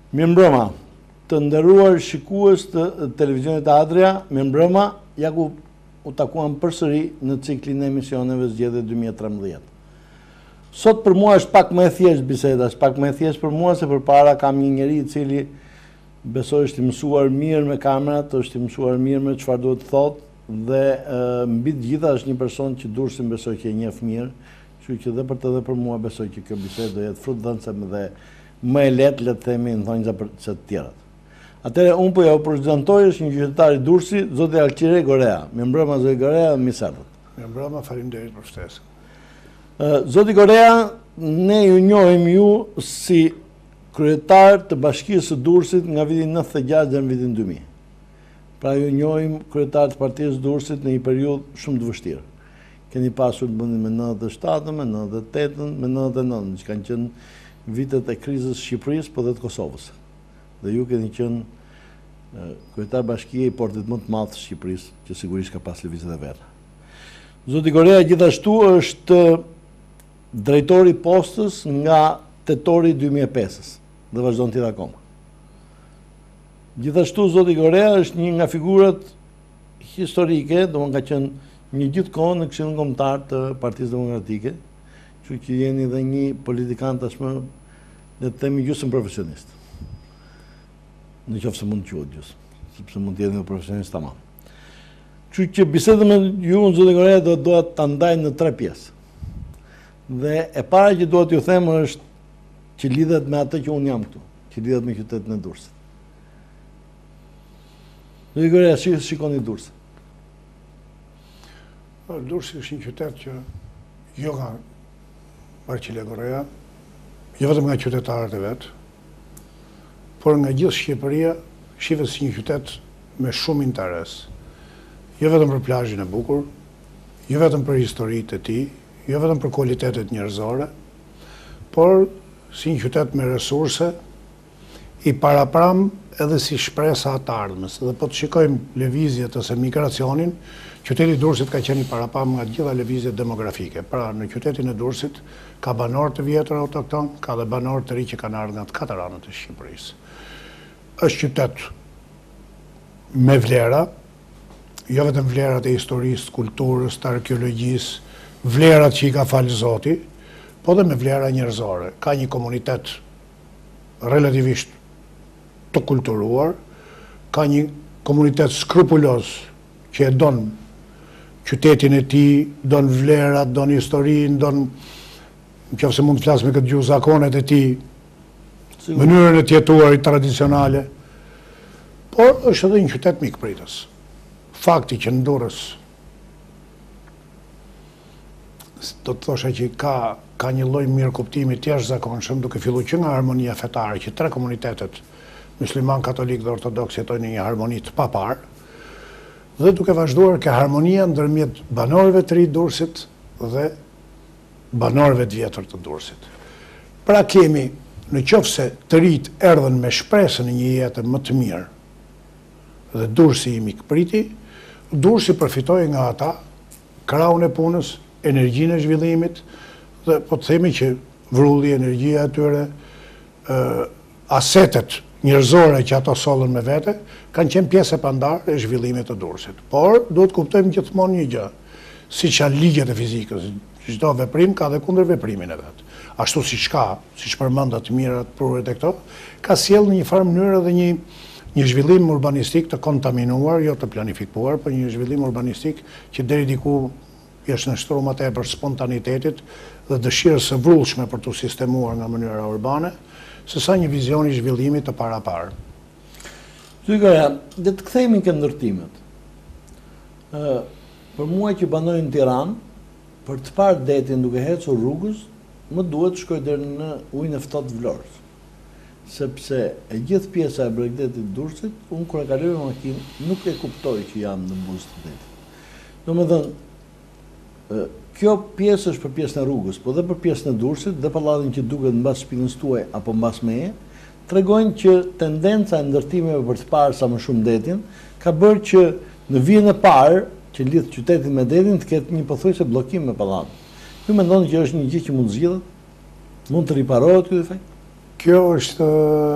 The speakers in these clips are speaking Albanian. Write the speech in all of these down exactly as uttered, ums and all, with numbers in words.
Mirëmbrëma, të nderuar shikues të televizionit Adria, mirëmbrëma, ja ku u takuam përsëri në ciklin e emisioneve zgjedhje dy mijë e trembëdhjetë. Sot për mua është pak më e thjesht biseda, është pak më e thjesht për mua se përpara kam një njeri i cili besoj është i mësuar mirë me kamerat, është i mësuar mirë me çfarë duhet të thotë dhe mbi të gjitha është një person që Durrësin besoj që e njeh mirë, kështu që dhe për të dhe për mua besoj që kjo bisedë do jetë frutdhënëse dhe më e lehtë le të themi në thonjza për të tjerat. Atëherë unë po ja u prezantoj është një qytetar i Durrësit, zoti Alqire Gorea. Mirëmbrëma zoti Gorea, mirë se erdhët. Mirëmbrëma, faleminderit për ftesën. Zoti Gorea, ne ju njohim ju si kryetar të Bashkisë së Durrësit nga viti nëntëdhjetë e gjashtë deri në vitin dy mijë. Pra ju njohim kryetar të Partisë Durrësit në një periudhë shumë të vështirë. Keni pasur të bëni me nëntëdhjetë e shtatën, me nëntëdhjetë e tetën, me nëntëdhjetë e nëntën, që kanë qenë vitet e krizës Shqipërisë, po dhe të Kosovës. Dhe ju keni qenë kryetar bashkie i portit më të madh të Shqipërisë, që sigurisht ka pas lëvizjet e veta. Zoti Gorea gjithashtu është drejtori i postës nga tetori dy mijë e pesë dhe vazhdon të jetë akoma. Gjithashtu zoti Gorea është një nga figurat historike, domethënë ka qenë një gjithkohë në Këshillin Kombëtar të Partisë Demokratike, kështu që jeni dhe një politikan tashmë, le të themi gjysmë profesionist. Në qoftë se mund të quhet gjysmë, sepse mund të jeni një profesionist tamam. Kështu që bisedën me ju në zoti Gorea do dua ta ndaj në tre pjesë. Dhe e para që dua t'ju them është që lidhet me atë që unë jam këtu, që lidhet me qytetin e Durrësit. Zoti Gorea, si shikoni Durrësin? Durrësi është një qytet që jo nga Alqire Gorea, jo vetëm nga qytetarët e vetë, por nga gjithë Shqipëria shihet si një qytet me shumë interes. Jo vetëm për plazhin e bukur, jo vetëm për historitë e tij, jo vetëm për kualitetet njerëzore, por si një qytet me resurse, i parapram edhe si shpresa të ardhmes. Dhe po të shikojmë lëvizjet ose migracionin, qyteti i Durrësit ka qenë i parapram nga gjitha lëvizjet demografike. Pra në qytetin e Durrësit ka banor të vjetër autokton, ka dhe banor të ri që kanë ardhur nga të katër anët e Shqipërisë. Është qytet me vlera, jo vetëm vlerat e historisë, kulturës, të arkeologjisë, vlerat që i ka falë Zoti, po dhe me vlera njerëzore. Ka një komunitet relativisht të kulturuar, ka një komunitet skrupulos që e don qytetin e tij, don vlerat, don historinë, don, nëse mund të flas me këtë gjuhë, zakonet e tij, mënyrën e të jetuarit tradicionale. Por është edhe një qytet mikpritës. Fakti që në Durrës do të thosha që ka ka një lloj mirëkuptimi të jashtëzakonshëm, duke filluar që nga harmonia fetare, që tre komunitetet musliman, katolik dhe ortodoks jetojnë në një harmoni të papar, dhe duke vazhduar ke harmonia ndërmjet banorëve të ri të Durrësit dhe banorëve të vjetër të Durrësit. Pra kemi, në qoftë se të rit erdhen me shpresën e një jete më të mirë dhe Durrësi i mikpriti, Durrësi përfitoi nga ata krahun e punës, energjinë e zhvillimit, dhe po të themi që vrulli, energjia atyre, asetet njerëzore që ato sollën me vete, kanë qenë pjesë e pandarë e zhvillimit të Durrësit. Por, duhet kuptojmë gjithmonë një gjë, siç janë ligjet e fizikës, çdo veprim ka dhe kundër veprimin e vet. Ashtu siç ka, siç përmenda të mirat pruret e këto, ka sjellë në një farë mënyrë edhe një një zhvillim urbanistik të kontaminuar, jo të planifikuar, por një zhvillim urbanistik që deri diku është nështruar më tepër spontanitetit dhe dëshirës së vrullshme për të sistemuar nga mënyra urbane, sesa një vizion i zhvillimit të paraparë. Zoti Gorea, dhe të kthehemi ke ndërtimet. Ë, për mua që banoj në Tiranë, për të parë detin duke ecur rrugës, më duhet të shkoj deri në ujin e ftohtë të Vlorës. Sepse e gjithë pjesa e bregdetit të Durrësit, unë kur e kaloj me makinë, nuk e kuptoj që jam në buzë të detit. Domethënë, kjo pjesë është për pjesën e rrugës, po dhe për pjesën e Durrësit dhe pallatin që duket mbas shpinës tuaj apo mbas meje, tregojnë që tendenca e ndërtimeve për të parë sa më shumë detin ka bërë që në vijën e parë që lidh qytetin me detin të ketë një pothuajse bllokim me pallatin. Ju mendoni që është një gjë që mund zgjidhet? Mund të riparohet ky defekt? Kjo është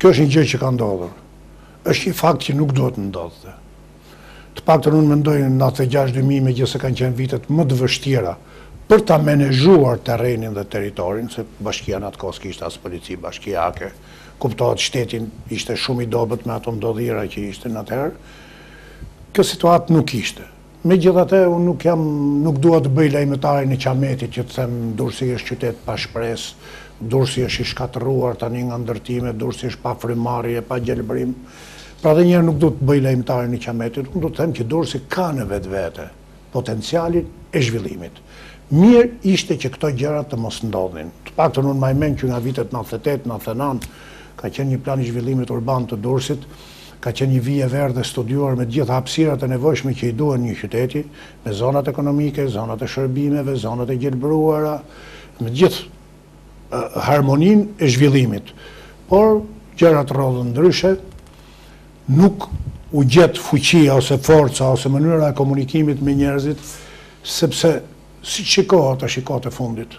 kjo është një gjë që ka ndodhur. Është një fakt që nuk duhet ndodhte. Të paktën unë mendoj në nëntëdhjetë e gjashtë dy mijë, megjithëse kanë qenë vitet më të vështira për ta menaxhuar terrenin dhe territorin, se bashkia në atë kohë kishte as polici bashkiake, kuptohet shtetin ishte shumë i dobët me ato ndodhira që ishte në atëherë. Kjo situatë nuk ishte. Megjithatë, unë nuk jam nuk dua të bëj lajmëtarin e Qametit që të them Durrësi është qytet pa shpresë, Durrësi është i shkatërruar tani nga ndërtime, Durrësi është pa frymëmarrje, pa gjelbërim. Pra dhe njerë nuk du të bëj lajmëtarin e Qametit, unë du të them që Durrësi ka në vetë vete potencialin e zhvillimit. Mirë ishte që këto gjërat të mos ndodhin. Të paktën unë më mend që nga vitet nëntëdhjetë e tetë nëntëdhjetë e nëntë ka qenë një plan i zhvillimit urban të Durrësit, ka qenë një vije verdhe studiuar me gjitha hapësirat e nevojshme që i duhen një qyteti, me zonat ekonomike, zonat e shërbimeve, zonat e gjelbëruara, me gjithë uh, harmonin e zhvillimit. Por gjërat rrodhën ndryshe, nuk u gjet fuqia ose forca ose mënyra e komunikimit me njerëzit, sepse si shikohet, a shikohet e fundit.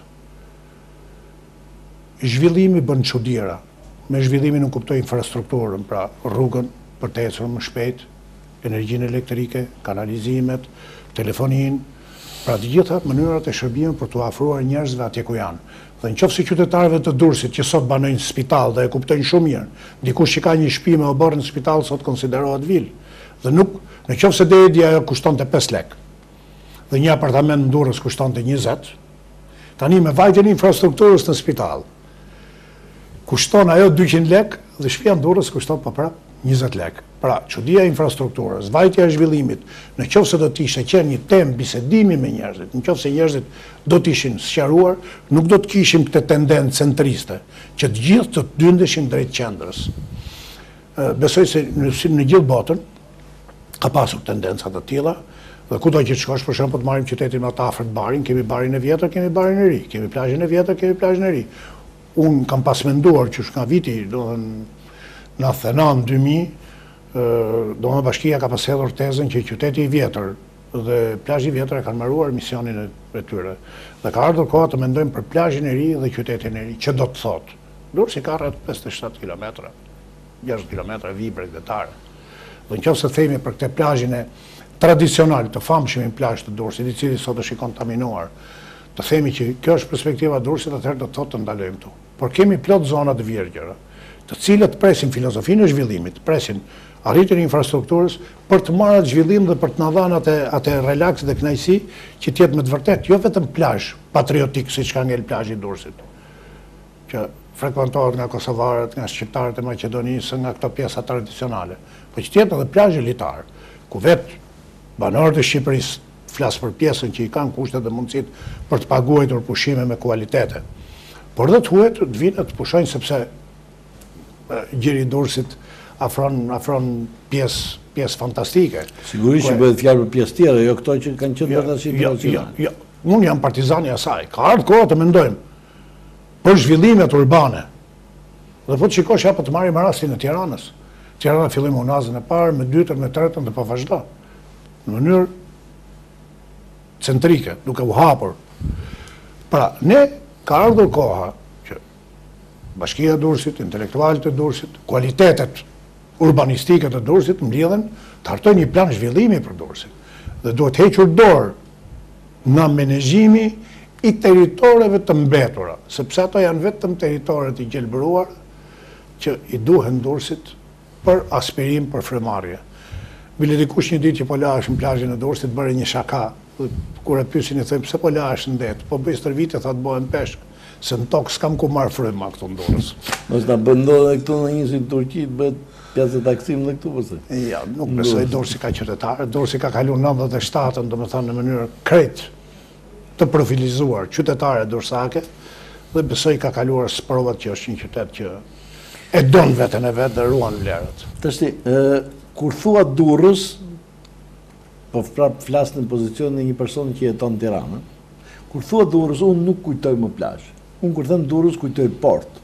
Zhvillimi bën çuditëra. Me zhvillimin nuk kuptoj infrastrukturën, pra rrugën për të ecur më shpejt, energjinë elektrike, kanalizimet, telefonin, pra të gjitha mënyrat e shërbimit për të afruar njerëzve atje ku janë. Dhe në qoftë se qytetarëve të Durrësit që sot banojnë në spital dhe e kuptojnë shumë mirë, dikush që ka një shtëpi me oborr në spital sot konsiderohet vil. Dhe nuk, në qoftë se deri ajo kushtonte pesë lekë dhe një apartament në Durrës kushtonte njëzet, tani me vajtjen e infrastrukturës në spital kushton ajo dyqind lekë dhe shtëpia në Durrës kushton pa prap njëzet lekë. Pra, çudia e infrastrukturës, vajtja e zhvillimit, në qoftë se do të ishte qenë një temë bisedimi me njerëzit, në qoftë se njerëzit do të ishin sqaruar, nuk do të kishim këtë tendencë centriste, që të gjithë të dyndeshin drejt qendrës. Besoj se në, në gjithë botën ka pasur tendenca të tilla, dhe kudo që të shkosh, për shembull, të marrim qytetin më të afërt Barin, kemi Barin e vjetër, kemi Barin e ri, kemi plazhin e vjetër, kemi plazhin e ri. Unë kam pas menduar që nga viti, do të nëntëdhjetë e nëntë dy mijë, do më bashkia ka pas hedhur tezën që qyteti i vjetër dhe plazhi i vjetër e kanë mbaruar misionin e tyre. Dhe ka ardhur koha të mendojmë për plazhin e ri dhe qytetin e ri, që do të thotë. Durrësi ka rreth pesëdhjetë e shtatë kilometra, gjashtëdhjetë kilometra vibre qytetare. Dhe nëse themi për këtë plazhin e tradicional të famshëm plazh të Durrësit, i cili sot është i kontaminuar, të themi që kjo është perspektiva e Durrësit, atëherë do të thotë të ndalojmë këtu. Por kemi plot zona të vjergjëra, të cilët presin filozofinë e zhvillimit, presin arritjen e infrastrukturës për të marrë atë zhvillim dhe për të na dhënë atë atë relaks dhe kënaqësi që të jetë me të vërtetë jo vetëm plazh patriotik siç ka ngel plazhi i Durrësit, që frekuentohet nga kosovarët, nga shqiptarët e Maqedonisë, nga këto pjesa tradicionale, por që të jetë edhe plazh elitar, ku vetë banorët e Shqipërisë flas për pjesën që i kanë kushtet dhe mundësitë për të paguajtur pushime me kualitete. Por dhe të huet të vinë të pushojnë sepse gjiri i Durrësit afron afron pjesë pjesë fantastike. Sigurisht që bëhet fjalë për pjesë tjera, jo këto që kanë qenë vetëm si nacionale. Jo, unë jam partizani i asaj. Ka ardhur koha të mendojmë për zhvillimet urbane. Dhe po të shikosh apo të marrim rastin e Tiranës. Tirana fillim unazën e parë, me dytën, me tretën dhe po vazhdo. Në mënyrë centrike, duke u hapur. Pra, ne ka ardhur koha që Bashkia e Durrësit, intelektualët e Durrësit, kualitetet urbanistike të Durrësit mbledhen të hartojnë një plan zhvillimi për Durrësin. Dhe duhet hequr dorë nga menaxhimi i territoreve të mbetura, sepse ato janë vetëm territoret i gjelbëruar që i duhen Durrësit për aspirim, për frymëmarrje. Bile dikush një ditë që po lahesh në plazhin e Durrësit bëre një shaka, kur e pyesin i them pse po lahesh në det, po bëj stër vite tha të bëhen peshk, se në tokë s'kam ku marr fryma këtu në Durrës. Mos ta bëndodhe këtu në një si Turqi të bëhet pjesë taksim dhe këtu përse? Ja, nuk besoj Durrësi ka qytetarë, Durrësi ka kaluar nëntëdhjetë e shtatën, domethënë në mënyrë krejt të profilizuar qytetare durrësake, dhe besoj ka kaluar sprovat që është një qytet që e don veten e vet dhe ruan vlerat. Tashti, kur thua Durrës, po prap flas në pozicionin e një personi që jeton në Tiranë. Kur thua Durrës, unë nuk kujtoj më plazh. Unë kur them Durrës kujtoj port.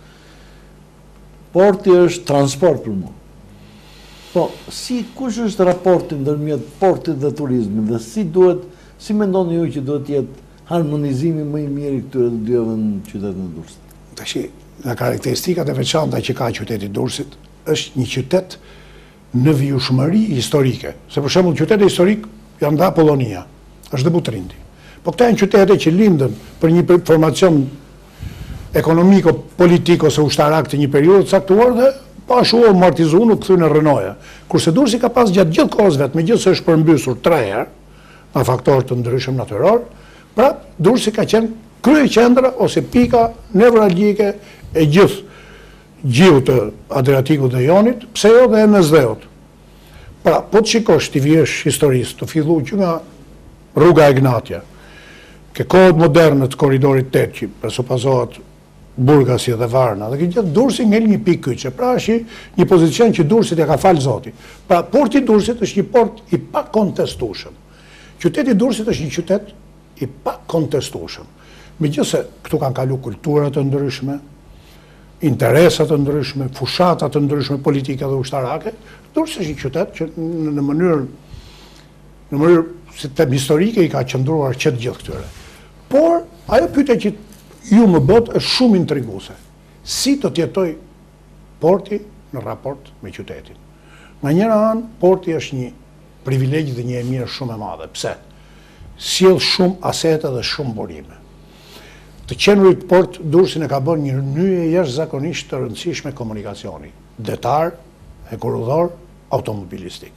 Porti është transport për mua. Po, si kush është raporti ndërmjet portit dhe turizmit dhe si duhet, si mendoni ju që duhet jetë harmonizimi më i mirë i këtyre të dyve në qytetin e Durrësit? Tashi, nga karakteristikat e veçanta që ka qyteti Durrësit, është një qytet në vjushmëri historike. Se për shembull qytete historik janë nda Polonia, është dhe Butrindi. Po këta janë qytete që lindën për një formacion ekonomiko, politik ose ushtarak të një periudhë të caktuar dhe pashu u amortizuar u kthy në rënoja. Kurse Durrësi ka pas gjatë gjithë kohës vet, megjithëse është përmbysur tre herë nga faktorë të ndryshëm natyror, prap Durrësi ka qenë krye qendra ose pika nevralgjike e gjithë gjiu të Adriatikut dhe Jonit, pse jo dhe e Mesdheut. Pra, po të shikosh t'i vjesh historisë, të fillu që nga rruga Egnatia, ke kohët moderne të koridorit tetë që presupozohet Burgasi dhe Varna, dhe këtë gjithë Durrësi ngel një pikë kyçe, pra është një pozicion që Durrësit ja ka falë Zoti. Pra, porti Durrësit është një port i pa kontestueshëm. Qyteti Durrësit është një qytet i pa kontestueshëm. Megjithëse këtu kanë kalu kultura të ndryshme, interesat të ndryshme, fushata të ndryshme politike dhe ushtarake, Durrësi është një qytet që në mënyrë në mënyrë si tem historike i ka qëndruar që të gjithë këtyre. Por, ajo pyetja që ju më bët është shumë intriguese. Si do të jetoj porti në raport me qytetin? Nga njëra anë, porti është një privilegj dhe një e mirë shumë e madhe. Pse? Sjell shumë asete dhe shumë burime. Të qenurit port Durrësin e ka bërë një nyje jashtëzakonisht të rëndësishme komunikacioni, detar, hekurudhor, automobilistik.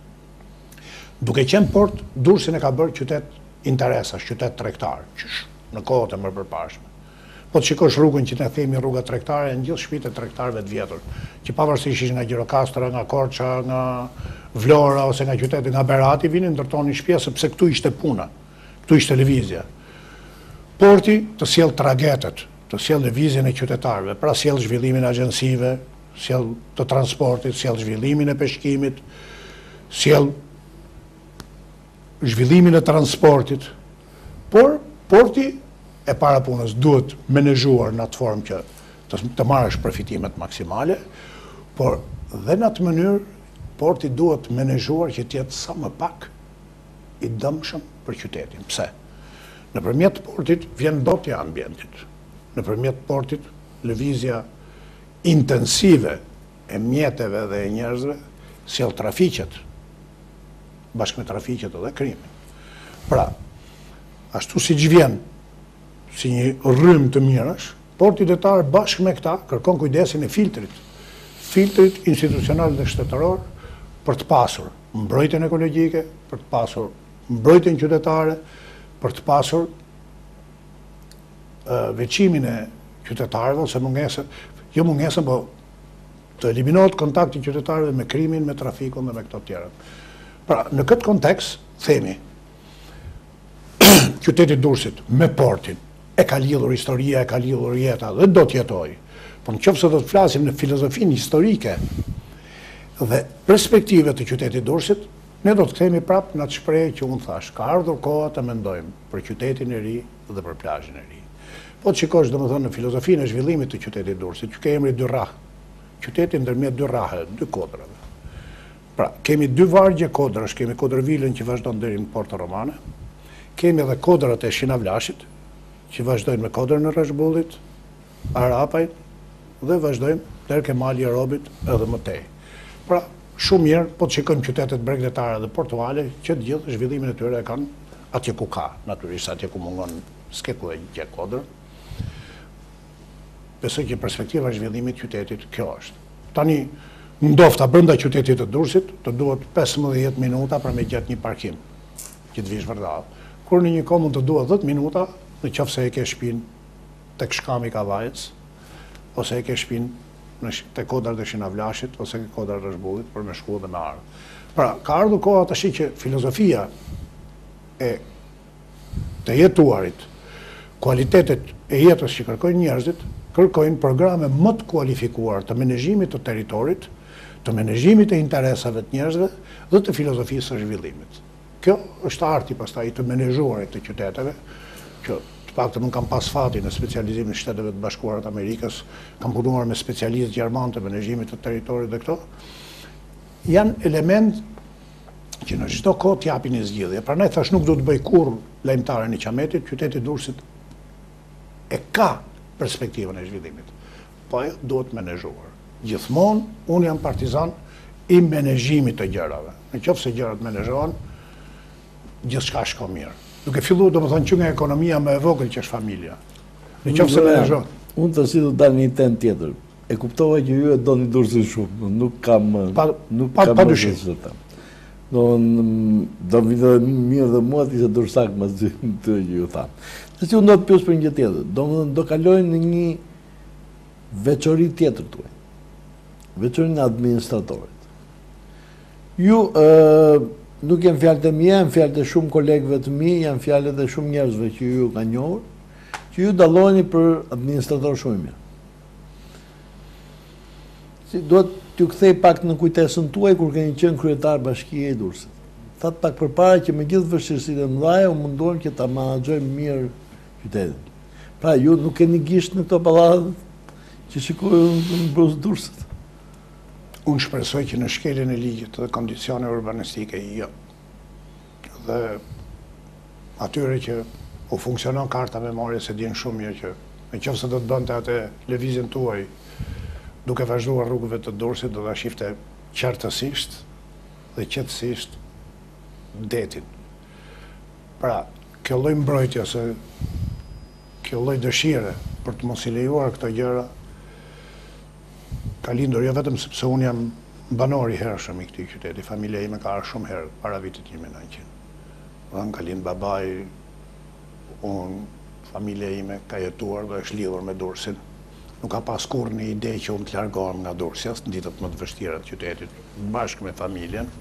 Duke qenë port, Durrësin e ka bërë qytet interesash, qytet tregtar, qysh në kohët e më përparshme. Po të shikosh rrugën që ne themi rruga tregtare, në gjithë shtëpitë e tregtarëve të vjetër, që pavarësisht ishin nga Gjirokastra, nga Korça, nga Vlora ose nga qyteti nga Berati, vinin ndërtonin shtëpia sepse këtu ishte puna, këtu ishte lëvizja. Porti të sjell tragetet, të sjell lëvizjen e qytetarëve, pra sjell zhvillimin e agjensive, sjell të transportit, sjell zhvillimin e peshqimit, sjell zhvillimin e transportit. Por porti e para punës duhet menaxhuar në atë formë që të, të marrësh përfitimet maksimale, por dhe në atë mënyrë porti duhet menaxhuar që të jetë sa më pak i dëmshëm për qytetin. Pse? Nëpërmjet portit vjen dotja e ambientit. Nëpërmjet portit lëvizja intensive e mjeteve dhe e njerëzve sjell trafiqet, bashkë me trafiqet edhe krimin. Pra, ashtu siç vjen si një rrym të mirësh, porti detar bashkë me këta kërkon kujdesin e filtrit, filtrit institucional dhe shtetëror për të pasur mbrojtjen ekologjike, për të pasur mbrojtjen qytetare, për të pasur uh, veçimin e qytetarëve ose mungesën, jo mungesën, po të eliminohet kontakti qytetarëve me krimin, me trafikun dhe me këto tjera. Pra, në këtë kontekst, themi, qyteti Durrësit me portin e ka lidhur historia, e ka lidhur jeta dhe do të jetoj. Por nëse do të flasim në filozofinë historike dhe perspektive të qytetit Durrësit, ne do të kthehemi prapë në atë shprehje që unë thash, ka ardhur koha të mendojmë për qytetin e ri dhe për plazhin e ri. Po të shikosh domethënë në filozofinë e zhvillimit të qytetit Durrësit, që ka emri dy rrah. Qyteti ndërmjet dy rrahe, dy kodrave. Pra, kemi dy vargje kodrash, kemi Kodrvilën që vazhdon deri në Porto Romane, kemi edhe kodrat e Shinavlashit, që vazhdojnë me kodrën e Rashbullit, Arapajt, dhe vazhdojnë deri ke mali i Robit edhe më tej. Pra, shumë mirë, po të shikojmë qytetet bregdetare dhe portuale, që të gjithë zhvillimin e tyre e kanë atje ku ka, natyrisht atje ku mungon skeku e gjë kodrën. Besoj që perspektiva e zhvillimit të qytetit kjo është. Tani, ndofta brenda qytetit të Durrësit, të duhet pesëmbëdhjetë minuta për me gjetë një parkim, që të vish vërdall. Kur në një kohë mund të duhet dhjetë minuta, në qoftë se e ke shtëpinë tek shkami i Kavajës, ose e ke shtëpinë te kodrat e Shinavlashit, ose ke kodrat e Rashbullit për me shku dhe me ardhë. Pra, ka ardhur koha tash që filozofia e të jetuarit, kualitetet e jetës që kërkojnë njerëzit, kërkojnë programe më të kualifikuar të menaxhimit të territorit, të menaxhimit të interesave të njerëzve dhe të filozofisë së zhvillimit. Kjo është arti pastaj të menaxhuarit të qyteteve, që të paktën unë kam pas fati në specializimin e Shteteve të Bashkuara të Amerikës, kam punuar me specialistë gjermanë të menaxhimit të territorit dhe këto, janë element që në çdo kohë t'japin një zgjidhje. Prandaj thash nuk do të bëj kurrë lajmtare në Qametit, qyteti Durrësit e ka perspektivën e zhvillimit. Po ajo duhet menaxhuar. Gjithmonë, unë jam partizan i menaxhimit të gjërave. Në qoftë se gjërat menaxhohen, gjithçka shkon mirë. Duke filluar domethënë që nga ekonomia më e vogël që është familja. Në qoftë se menaxhohet. Unë të si do dalë një ten tjetër. E kuptova që ju e doni Durrësin shumë, nuk kam Pa, nuk pa, kam pa dyshim. Do do vi dhe mirë dhe mua të ishte dursak më të që ju thamë. Nëse unë do të pyes për një gjë tjetër, do do kalojnë në një veçori tjetër tuaj. Veçorinë e administratorit. Ju ë nuk janë fjalët e mia, janë fjalët e shumë kolegëve të mi, janë fjalët e shumë njerëzve që ju kanë njohur, që ju dalloheni për administrator shumë i mirë. Si duhet t'ju kthej pak në kujtesën tuaj kur keni qenë kryetar bashkie i Durrësit. Thatë pak përpara që me gjithë vështirësitë e mëdha u munduam që ta menaxhojmë mirë qytetin. Pra ju nuk keni gisht në këto pallate që shikojnë në brus Durrësit. Unë shpresoj që në shkeljen e ligjit dhe kondicione urbanistike jo. Dhe atyre që u funksionon karta memorie se dinë shumë mirë që në qoftë se do të bënte atë lëvizjen tuaj duke vazhduar rrugëve të Durrësit, do ta shifte qartësisht dhe qetësisht detin. Pra, kjo lloj mbrojtje ose kjo lloj dëshire për të mos i lejuar këto gjëra ka lindur jo vetëm sepse unë jam banor i hershëm i këtij qyteti, familja ime ka ardhur shumë herë para vitit një mijë e nëntëqind. Dhe ka lind babai, unë, familja ime ka jetuar dhe është lidhur me Durrësin. Nuk ka pas kur një ide që unë të largohem nga Durrësi, as në ditët më të vështira të qytetit, bashkë me familjen.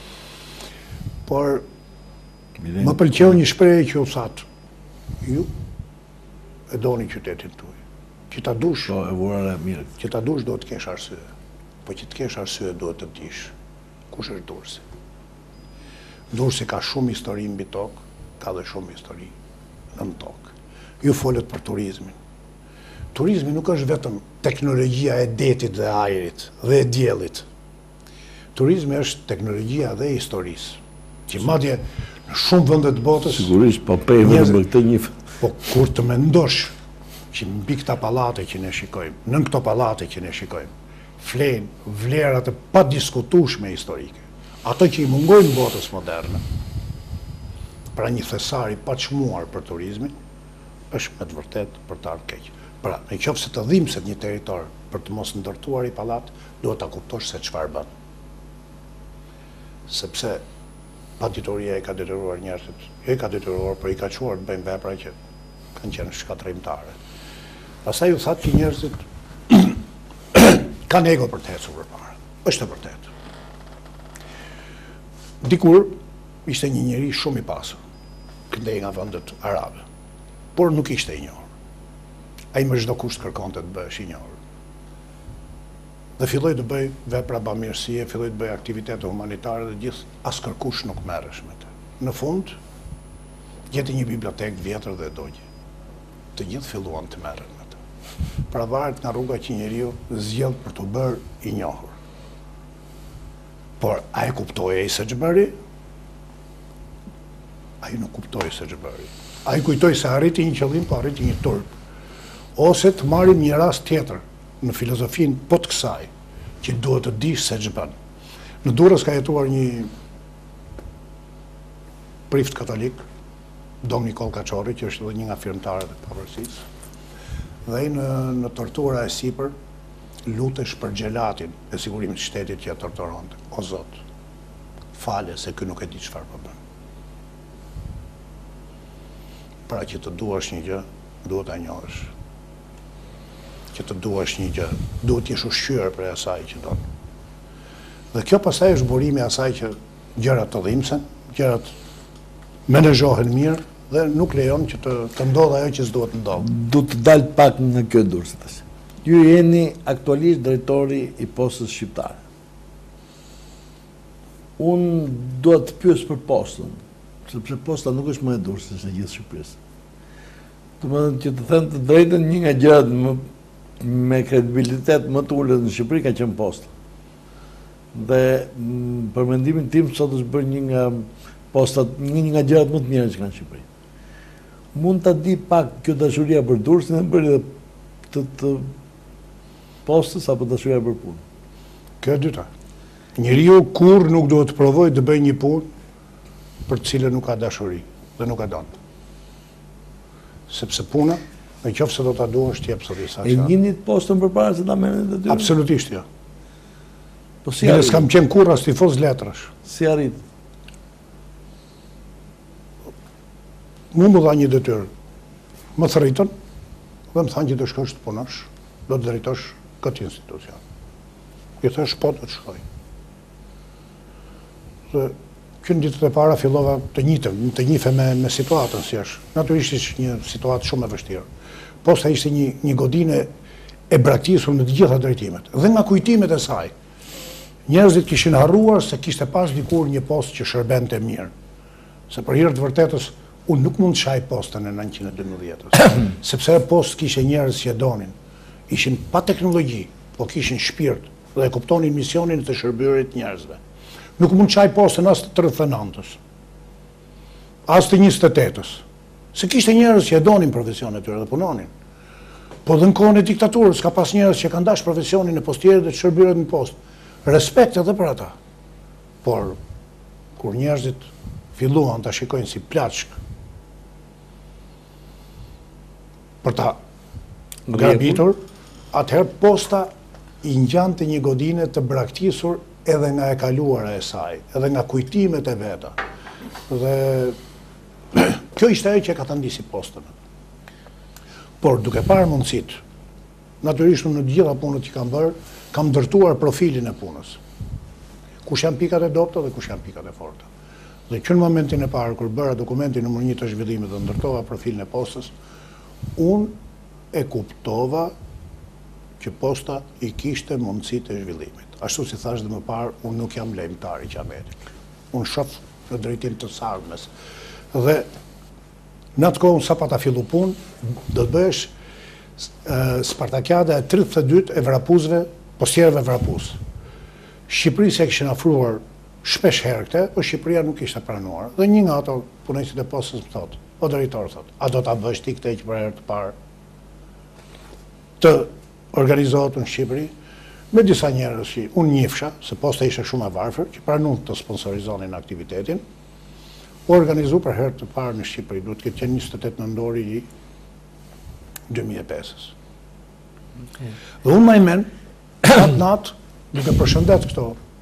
Por më pëlqeu një shprehje që u thatë, ju e doni qytetin tuaj. Që ta dush, Po, e vura mirë. që ta dush do të kesh arsye. Po që të kesh arsye duhet të dish kush është Durrësi. Durrësi ka shumë histori mbi tokë, ka dhe shumë histori nën tokë. Ju folët për turizmin. Turizmi nuk është vetëm teknologjia e detit dhe ajrit dhe e diellit. Turizmi është teknologjia dhe e historisë. Që madje në shumë vende të botës, Sigurisht, po pejmë njerëz- në këtë një po kur të mendosh që mbi këta pallate që ne shikojmë, nën këto pallate që ne shikojmë, flenë vlerat e padiskutueshme historike. Ato që i mungojnë botës moderne, pra një thesar i paçmuar për turizmin, është me të vërtet për të ardhur keq. Pra, në qoftë se të dhimbset një territor për të mos ndërtuar i pallat, duhet ta kuptosh se çfarë bën. Sepse paditoria e ka detyruar njerëzit, jo i ka detyruar, por i ka çuar të bëjnë vepra që kanë qenë shkatërrimtare. Pastaj u thatë që njerëzit kanë ego për të ecur përpara. Është e vërtetë. Dikur ishte një njeri shumë i pasur, këndej nga vendet arabe, por nuk ishte i njohur. Ai më çdo kusht kërkonte të bëhesh i njohur. Dhe filloi të bëj vepra bamirësie, filloi të bëj aktivitete humanitare dhe gjithë as kërkush nuk merresh me të. Në fund, gjeti një bibliotekë vjetër dhe dogje. Të gjithë filluan të merren me të. Pra varet nga rruga që njeriu zgjedh për të bërë i njohur. Por ai kuptoi ai se ç'bëri? Ai nuk kuptoi se ç'bëri. Ai kujtoi se arriti një qëllim, po arriti një turp. Ose të marrim një rast tjetër në filozofinë po të kësaj, që duhet të dish se ç'bën. Në Durrës ka jetuar një prift katolik, Dom Nikol Kaçorri, që është edhe një nga firmtarët e pavarësisë. Dhe ai në, në tortura e sipër lutesh për xhelatin e sigurimit të shtetit që ja torturonte. O Zot, fale se ky nuk e di çfarë po bën. Pra që të duash një gjë, duhet ta njohësh. Që të duash një gjë, duhet të jesh ushqyer për asaj që don. Dhe kjo pastaj është burimi i asaj që gjërat të dhimbsen, gjërat menaxhohen mirë dhe nuk lejon që të, të ndodhë ajo që s'duhet të ndodhë. Du të dalë pak në kjo Durrësit tash. Ju jeni aktualisht drejtori i postës shqiptare. Unë duhet të pyes për postën, sepse posta nuk është më e Durrësit se gjithë Shqipërisë. Domethënë që të them të drejtën, një nga gjërat më me kredibilitet më të ulët në Shqipëri ka qenë posta. Dhe m, për mendimin tim sot është bërë një nga postat, një nga gjërat më të mira që kanë në Shqipëri. Mund ta di pak kjo dashuria për Durrësin e bëri dhe të, të postës apo dashuria për punë? Kjo e dyta. Njeriu kur nuk duhet të provojë të bëjë një punë për të cilën nuk ka dashuri dhe nuk e don. Sepse puna, në qoftë se do ta duash ti absolutisht. E njënit postën përpara se ta merrni të dy? Absolutisht jo. Po si Unë arrit? s'kam qenë kurrë as tifoz letrash. Si arrit? Mu më dha një detyrë. Më thërritën dhe më thanë që të shkosh të punosh, do të drejtosh këtë institucion. I thash po do të shkoj. Dhe që në ditët e para fillova të njitëm, të njife me, me situatën si është. Naturisht ishte një situatë shumë e vështirë. Posta ishte një, një godine e braktisur në të gjitha drejtimet. Dhe nga kujtimet e saj, njerëzit kishin harruar se kishte pas dikur një post që shërbente mirë. Se për hir të vërtetës, unë nuk mund të shaj postën e nëntëqind e dymbëdhjetës, sepse e post kishe njerëz që e donin, ishin pa teknologji, po kishin shpirt dhe e kuptonin misionin të shërbyrit njerëzve. Nuk mund të shaj postën as të tridhjetë e nëntës, as të njëzet e tetës, se kishte njerëz që e donin profesionin e tyre dhe punonin. Po dhe në kohën e diktaturës ka pas njerëz që kanë dash profesionin e postierit dhe të shërbyret në post. Respekt edhe për ata. Por kur njerëzit filluan ta shikojnë si plaçk për ta grabitur, atëherë posta i ngjante një godine të braktisur edhe nga e kaluara e saj, edhe nga kujtimet e veta. Dhe kjo ishte ajo që ka ta ndisi postën. Por duke parë mundësitë, natyrisht në të gjitha punët që kam bërë, kam ndërtuar profilin e punës. Kush janë pikat e dobta dhe kush janë pikat e forta. Dhe që në momentin e parë, kur bëra dokumentin nëmër një të zhvillimit dhe ndërtova profilin e postës, unë e kuptova që posta i kishte mundësit e zhvillimit. Ashtu si thash dhe më parë, unë nuk jam lejmëtar i Qametit. Unë shof në drejtim të sardhmes. Dhe në atë kohë, sa pa ta fillu punë, do të bëhesh Spartakiada e tridhjetë e dytë e vrapuzve, postierëve vrapuz. Shqipëri se kishin afruar shpesh herë këte, po Shqipëria nuk ishte pranuar. Dhe një nga ato punësit e postës më thotë, o drejtor thotë, a do ta bësh ti këtë që për herë të parë të organizohet në Shqipëri, me disa njerëz që unë njifsha, se posta ishte shumë e varfër, që pranuan të sponsorizonin aktivitetin, u organizu për herë të parë në Shqipëri, duhet të ketë qenë njëzet e tetë nëntori i dy mijë e pesës. Dhe unë më men, atë natë, duke përshëndet këto,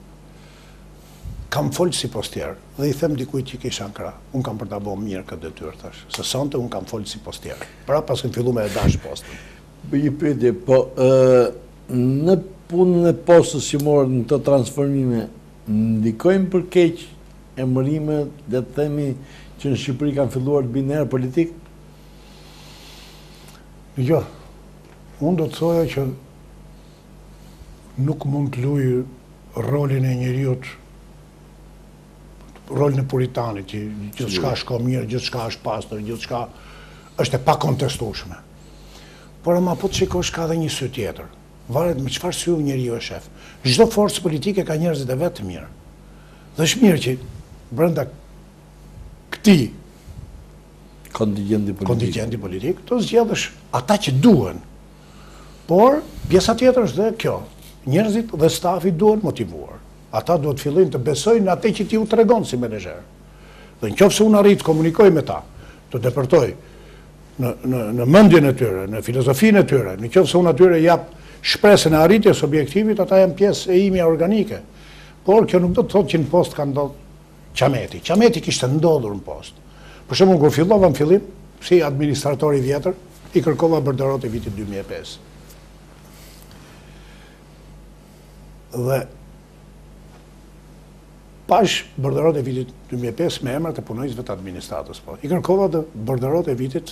kam folë si postier, dhe i them dikujt që kisha në krah, unë kam për ta bëu mirë këtë detyrë, thash, se sonte unë kam folë si postier, pra pas kënë fillu me e dash postën. Një pyetje, po në punën e postës që morën në të transformime, ndikojnë për keq emërimet, dhe të themi që në Shqipëri kanë filluar të binë erë politikë? Jo, unë do të thoja që nuk mund të luaj rolin e njeriut, rolin e puritanit, që gjithë shka shko mirë, gjithë shka është pastër, gjithë shka është e pa kontestueshme. Por ama po të shikosh ka dhe një sy tjetër. Varet me çfarë sy njeriu e shef. Çdo forcë politike ka njerëzit e vet të mirë. Dhe është mirë që brenda këtij kontingenti politik, kontingenti politik, të zgjedhësh ata që duhen. Por pjesa tjetër është dhe kjo. Njerëzit dhe stafi duhen motivuar. Ata duhet fillojnë të besojnë në atë që ti u tregon si menaxher. Dhe nëse unë arrit të komunikoj me ta, të depërtoj në në në mendjen e tyre, në filozofinë e tyre, nëse unë atyre jap shpresën e arritjes objektivit, ata janë pjesë e imja organike. Por kjo nuk do të thotë që në post ka ndodhur Qameti. Qameti kishte ndodhur në post. Për shembull, kur fillova në fillim, si administrator i vjetër, i kërkova borderot e vitit dy mijë e pesë. Dhe pash borderot e vitit dy mijë e pesë me emrat e punojësve të administratës. Po. I kërkova dhe borderot e vitit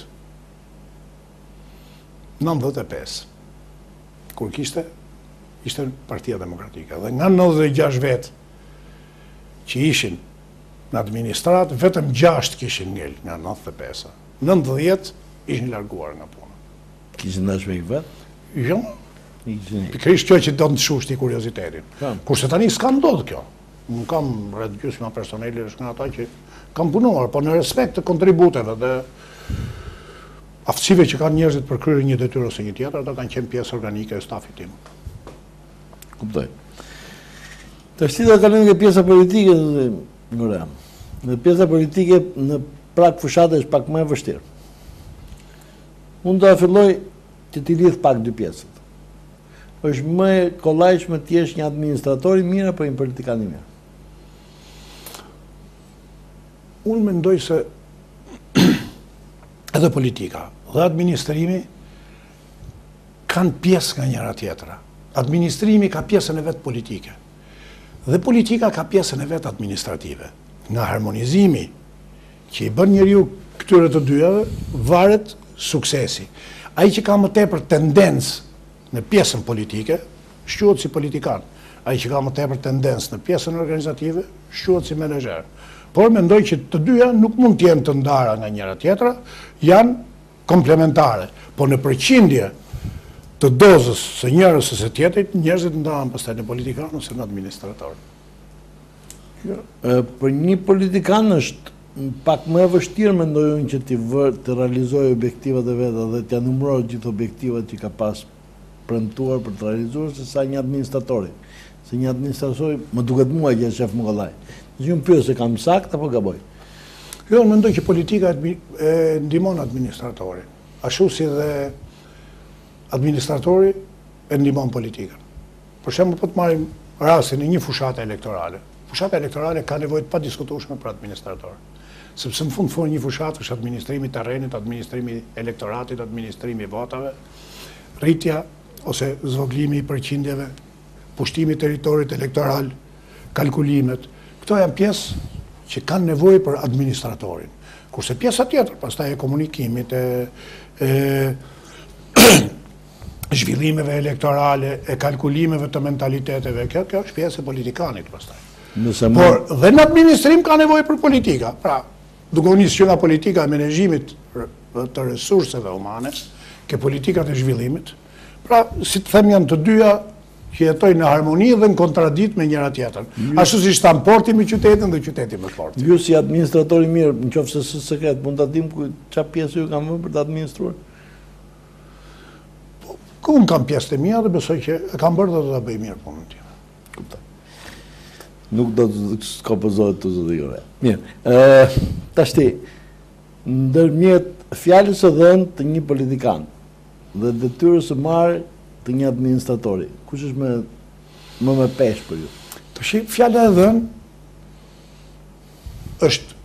nëntëdhjetë e pesë, kur kishte, ishte Partia Demokratike. Dhe nga nëntëdhjetë e gjashtë vetë që ishin në administrat, vetëm gjashtë kishin ngel nga nëntëdhjetë e pesë. nëntëdhjetë ishin larguar nga puna. Kishin dash me vetë? Jo. Pikërisht kjo që do të shushti kuriozitetin. Kurse tani s'ka ndodhur kjo. Unë kam rreth gjysma personeli është nga ata që kam punuar, po në respekt të kontributeve dhe aftësive që kanë njerëzit për kryer një detyrë ose një tjetër, ato kanë qenë pjesë organike e stafit tim. Kuptoj. Të shti dhe kalojmë nga pjesa politike, Ngore. Në pjesa politike në prag fushate është pak më e vështirë. Unë do të filloj që t'i lidh pak dy pjesët. Është më e kollajshme të jesh një administrator i mirë apo një politikan i mirë? Unë mendoj se edhe politika dhe administrimi kanë pjesë nga njëra tjetra. Administrimi ka pjesën e vetë politike dhe politika ka pjesën e vetë administrative. Nga harmonizimi që i bën njeriu këtyre të dyjave varet suksesi. Ai që ka më tepër tendencë në pjesën politike, shquhet si politikan. Ai që ka më tepër tendencë në pjesën organizative, shquhet si menaxher. Por mendoj që të dyja nuk mund të jenë të ndara nga njëra tjetra, janë komplementare. Po në përqindje të dozës së njërës së së tjetrit, njerëzit ndahen pastaj në politikan ose në administrator. Për një politikan është pak më e vështirë, mendoj unë, që t'i vë të realizojë objektivat e veta dhe t'ia numërojë gjithë objektivat që ka pas premtuar për të realizuar, se sa një administratori. Se një administratori, më duket mua që është shef Mukollaj. Që unë pyes se kam sakt apo gaboj? Jo, mendoj që politika e ndihmon administratorin. Ashtu si dhe administratori e ndihmon politikën. Për shembull, po të marrim rastin e një fushate elektorale. Fushata elektorale ka nevojë të padiskutueshme për administrator. Sepse në fund fund një fushatë është administrimi i terrenit, administrimi i elektoratit, administrimi i votave, rritja ose zvoglimi i përqindjeve, pushtimi i territorit elektoral, kalkulimet. Këto janë pjesë që kanë nevojë për administratorin. Kurse pjesa tjetër, pastaj e komunikimit, e, e zhvillimeve elektorale, e kalkulimeve të mentaliteteve, kjo, kjo është pjesë e politikanit pastaj. Por dhe në administrim ka nevojë për politika. Pra, duke u nisë që nga politika e menaxhimit të resurseve humane, ke politikat e zhvillimit. Pra, si të them, janë të dyja që jetojnë në harmoni dhe në kontradikt me njëra tjetrën. Ashtu si shtan porti me qytetin dhe qyteti me portin. Ju si administrator i mirë, nëse së sekret, mund ta dim çfarë pjesë ju kanë vënë për të administruar? Po, unë kam pjesë të mia dhe besoj që e kam bërë dhe do ta bëj mirë punën time. Kuptoj. Nuk do të skopozohet të zotëre. Mirë. Tashti, ndërmjet fjalës së dhënë të një politikan dhe detyrës së marrë të një administratori, kush është më më me pesh për ju? Tash fjala e dhënë është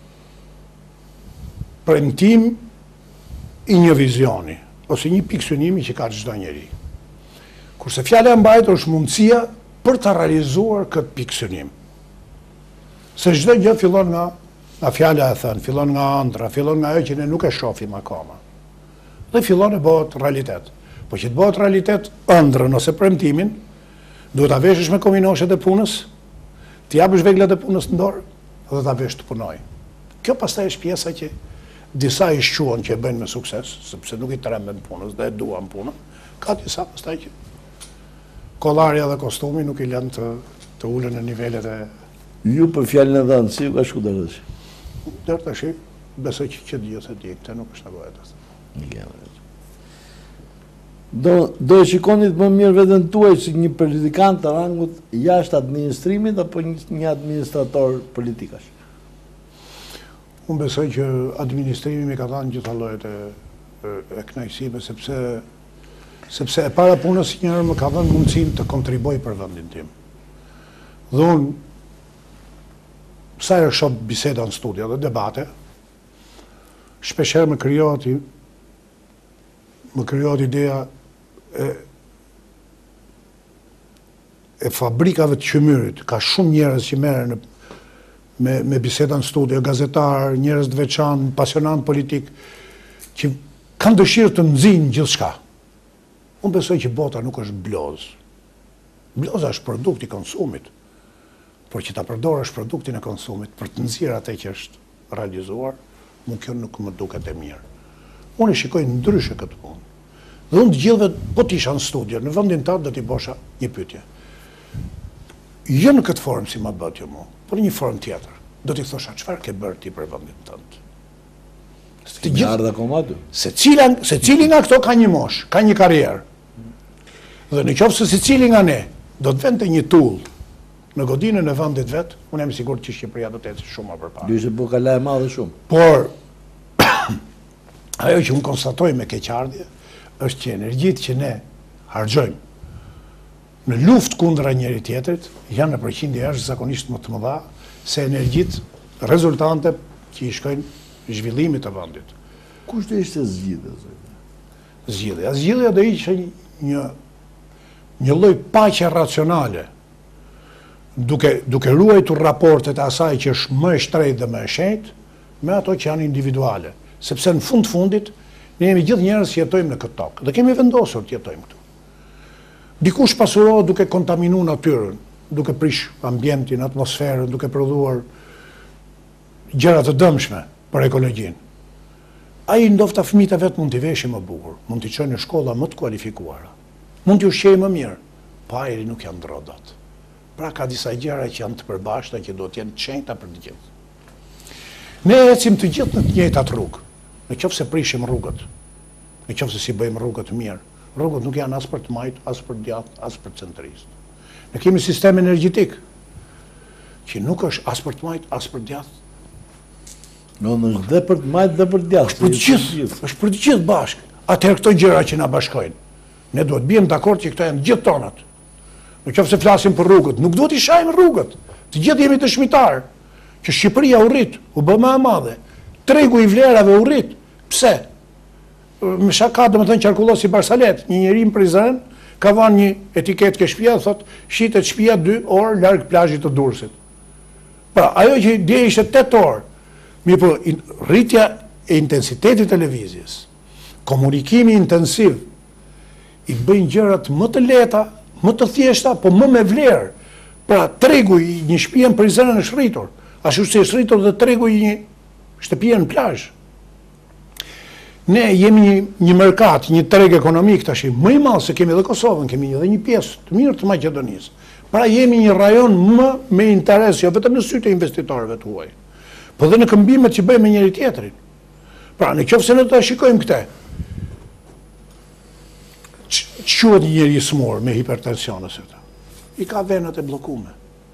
premtim i një vizioni ose një pikë synimi që ka çdo njeri. Kurse fjala e mbajtur është mundësia për të realizuar këtë pikë synim. Se çdo gjë fillon nga nga fjala e thënë, fillon nga ëndra, fillon nga ajo që ne nuk e shohim akoma. Dhe fillon e bëhet realitet. Po që të bëhet realitet ëndrën ose premtimin, duhet ta veshësh me kominoshet e punës, të japësh veglat e punës në dorë dhe ta vesh të punoj. Kjo pastaj është pjesa që disa i shquan që e bëjnë me sukses, sepse nuk i tremben punës dhe e duan punën. Ka disa pastaj që kollarja dhe kostumi nuk i lënë të, të ulën në nivelet e... Ju për fjalën e dhënë, si ju ka shku deri tash? Deri tash, besoj që që gjithë e di, këtë nuk është nevojë të. Do, do e shikonit më mirë veten tuaj si një politikan të rangut jashtë administrimit apo një, një administrator politikash? Unë besoj që administrimi mi ka dhënë gjitha llojet e, e, e kënaqësime, sepse sepse e para punës njërë më ka dhënë mundësinë të kontriboj për vendin tim. Dhe unë, sa e shoh biseda në studia dhe debate, shpeshherë më krijohet më krijohet ideja e, e fabrikave të qymyrit. Ka shumë njerëz që merren në me, me biseda në studio, gazetar, njerëz të veçantë, pasionant politik, që kanë dëshirë të nxjinë gjithçka. Unë besoj që bota nuk është bloz. Bloza është produkt i konsumit. Por që ta përdorësh produktin e konsumit për të nxjerrë atë që është realizuar, mua kjo nuk më duket e mirë. Unë e shikoj ndryshe këtë punë. Dhe unë të gjithëve, po t'isha në studio, në vendin tënd do t'i bosha një pyetje. Jo në këtë formë si ma bëti mua, por një formë tjetër. Do t'i thosha, çfarë ke bërë ti për vendin tënd? Të gjithë ardha akoma aty. Se cili nga këto ka një mosh, ka një karrierë. Dhe në qoftë se secili nga ne do të vente një tull në godinën e vendit vet, unë jam i sigurt që Shqipëria do të ecë shumë më përpara. Dyshë po ka lajë madhe shumë. Por ajo që unë konstatoj me keqardhje është që energjitë që ne harxojmë në luftë kundra njëri tjetrit janë në përqindje jashtëzakonisht më të mëdha se energjitë rezultante që i shkojnë zhvillimit të vendit. Kush do ishte zgjidhja? Zgjidhja, zgjidhja do ishte një një lloj paqe racionale, duke duke ruajtur raportet e asaj që është më e shtrejtë dhe më e shenjtë me ato që janë individuale, sepse në fund fundit ne jemi gjithë njerëz që jetojmë në këtë tokë dhe kemi vendosur të jetojmë këtu. Dikush pasurohet duke kontaminuar natyrën, duke prish ambientin, atmosferën, duke prodhuar gjëra të dëmshme për ekologjinë. Ai ndofta fëmijët e vet mund t'i veshë më bukur, mund t'i çojë në shkolla më të kualifikuara, mund t'i ushqejë më mirë, pa ajri nuk janë ndrodhat. Pra ka disa gjëra që janë të përbashkëta që do të jenë të shenjta për të gjithë. Ne ecim të gjithë në të njëjtat rrugë. Në qoftë se prishim rrugët, në qoftë se si bëjmë rrugët mirë, rrugët nuk janë as për të majt, as për djathtë, as për centrist. Ne kemi sistem energjetik që nuk është as për të majt, as për djathtë. Në është dhe për të majt dhe për të djathtë. Është për të gjithë, është për të gjithë bashkë. Atëherë këto gjëra që na bashkojnë, ne duhet bëjmë dakord që këto janë gjithë tonat. Në qoftë se flasim për rrugët, nuk duhet i shajmë rrugët. Të gjithë jemi të shmitar, që Shqipëria u rrit, u bë më e madhe. Tregu i vlerave u rrit. Pse? Me shaka do të thënë qarkullos si Barsalet, një njeri në Prizren ka vënë një etiketë ke shtëpia, thotë shitet shtëpia dy orë larg plazhit të Durrësit. Pra, ajo që dje ishte tetë orë. Mirë po, rritja e intensitetit të lëvizjes, komunikimi intensiv i bëjnë gjërat më të lehta, më të thjeshta, po më me vlerë. Pra, tregu i një shtëpie në Prizren është rritur, ashtu si është rritur dhe tregu i një shtëpie në plazh. Ne jemi një, një merkat, një treg ekonomik tash, më i madh se kemi edhe Kosovën, kemi edhe një pjesë të mirë të Maqedonisë. Pra jemi një rajon më me interes, jo vetëm në sytë e investitorëve të huaj, po dhe në këmbimet që bëjmë me njëri tjetrin. Pra, në qoftë se ne ta shikojmë këtë, quhet një njeri i smur me hipertension ose këtë. I ka venët e bllokuara.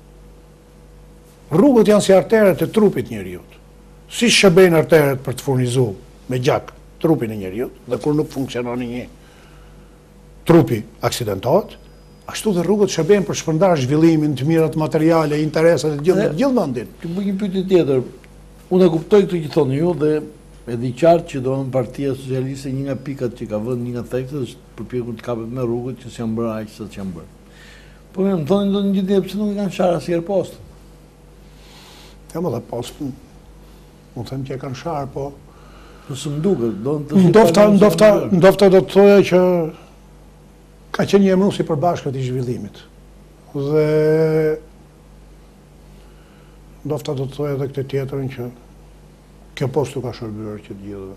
Rrugët janë si arteret e trupit njeriu. Si shërbejnë arteret për të furnizuar me gjak trupin e njeriut, dhe kur nuk funksionon një trupi aksidentohet, ashtu dhe rrugët shërbejnë për shpërndar zhvillimin, të mirat materiale, interesat e gjithë gjithë vendin. Të bëj një pyetje tjetër. Unë e kuptoj këtë që thoni ju dhe e di qartë që do në Partia Socialiste një nga pikat që ka vënë një nga thekset është përpjekur të kapet me rrugët që s'janë bërë aq sa që janë bërë. Po më thonë do një gjë pse nuk i kanë sharë asnjëherë postë. Ja më dhe postë, mund të them që e kanë sharë, po Po së mduket, do të ndofta ndofta ndofta do të thoja që ka qenë një emërues i përbashkët i zhvillimit. Dhe ndofta do të thoja edhe këtë tjetrin që kjo postë ka shërbyer që të gjithëve.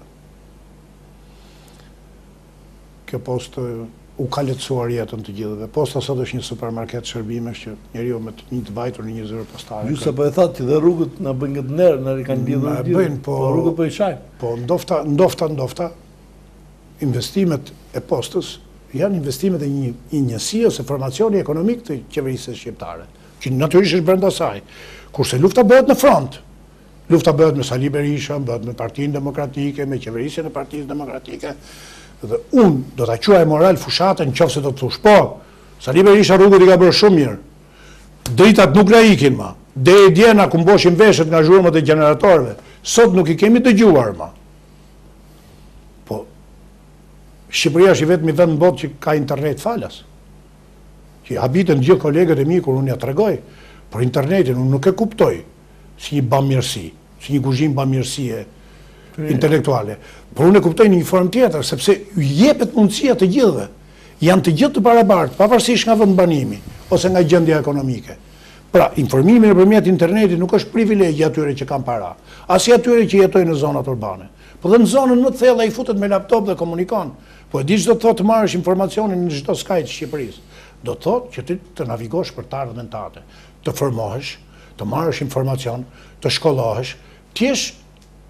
Kjo postë u ka lehtësuar jetën të gjithëve. Posta sot është një supermarket shërbimesh që njeriu me një të vajtur në një zero postare. Ju sapo e thatë që dhe rrugët na bëjnë këtë nerë, na kanë lidhur gjithë. Bëjnë, po rrugët po i shajnë. Po ndofta, ndofta, ndofta investimet e postës janë investimet e një, një njësie ose formacioni ekonomik të qeverisë shqiptare, që natyrisht është brenda saj. Kurse lufta bëhet në front. Lufta bëhet me Sali Berisha, bëhet me Partinë Demokratike, me qeverisjen e Partisë Demokratike. Dhe unë do ta quaj moral fushatën nëse do të thosh po, Sali Berisha rrugët i ka bërë shumë mirë. Dritat nuk na ikin ma. Deri djena ku mboshin veshët nga zhurmët e gjeneratorëve. Sot nuk i kemi dëgjuar ma. Po Shqipëria është i vetmi vend në botë që ka internet falas. Që habiten gjithë kolegët e mi kur unë ja tregoj, por internetin unë nuk e kuptoj si një bamirësi, si një kuzhinë bamirësie intelektuale. Por unë e kuptoj në një formë tjetër, sepse jepet mundësia të gjithëve. Janë të gjithë të barabartë, pavarësisht nga vendbanimi ose nga gjendja ekonomike. Pra, informimi nëpërmjet internetit nuk është privilegj atyre që kanë para, as i atyre që jetojnë në zonat urbane. Po dhe në zonën më të thellë ai futet me laptop dhe komunikon. Po e di ç'do të thotë të marrësh informacionin në çdo skaj të Shqipërisë. Do të thotë që ti të navigosh për të ardhmen tate, të formohesh, të marrësh informacion, të shkollohesh, të jesh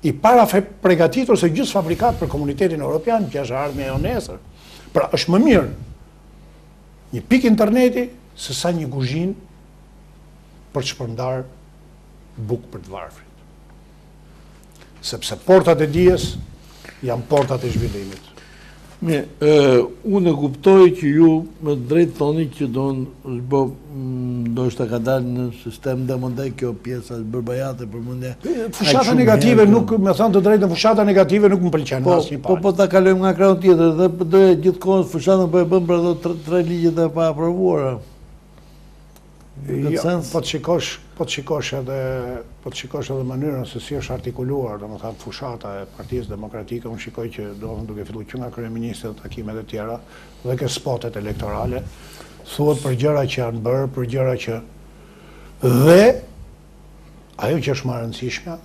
i para pregatitur se gjithë fabrikat për komunitetin Europian që është ardhme e o nesër. Pra është më mirë një pik interneti se sa një kuzhin për të shpërndar bukë për të varfrit. Sepse portat e dijes janë portat e zhvillimit. Me, unë e kuptoj që ju me drejt thoni që do ndoshta ka dalë në sistem dhe mëndaj kjo pjesa bërbajate për mëndje. Fushata negative nuk, me thënë të drejtë, fushata negative nuk më pëlqen po, asë një po, parë. po ta kalojmë nga kraun tjetër dhe doja gjithë kohës fushatën për e bëm për ato tre, tre ligjet e pa aprovuara. Ja, po të shikosh, po të shikosh edhe, po të shikosh edhe mënyrën se si është artikuluar, do më thënë fushata e Partisë Demokratike, unë shikoj që do më duke fillu që nga kryeministri dhe takimet e tjera, dhe ke spotet elektorale, thuhet për gjëra që janë bërë, për gjëra që dhe ajo që është më e rëndësishme,